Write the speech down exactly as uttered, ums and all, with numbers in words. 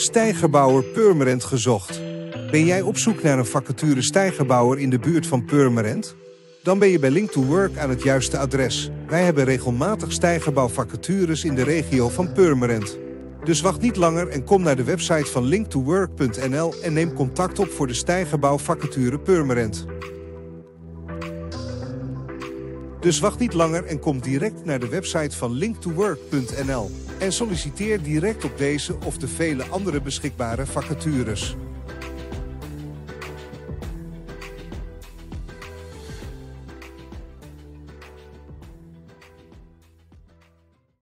Steigerbouwer Purmerend gezocht. Ben jij op zoek naar een vacature steigerbouwer in de buurt van Purmerend? Dan ben je bij Link to Work aan het juiste adres. Wij hebben regelmatig steigerbouwvacatures in de regio van Purmerend. Dus wacht niet langer en kom naar de website van link to work punt n l en neem contact op voor de steigerbouwvacature Purmerend. Dus wacht niet langer en kom direct naar de website van link to work punt n l en solliciteer direct op deze of de vele andere beschikbare vacatures.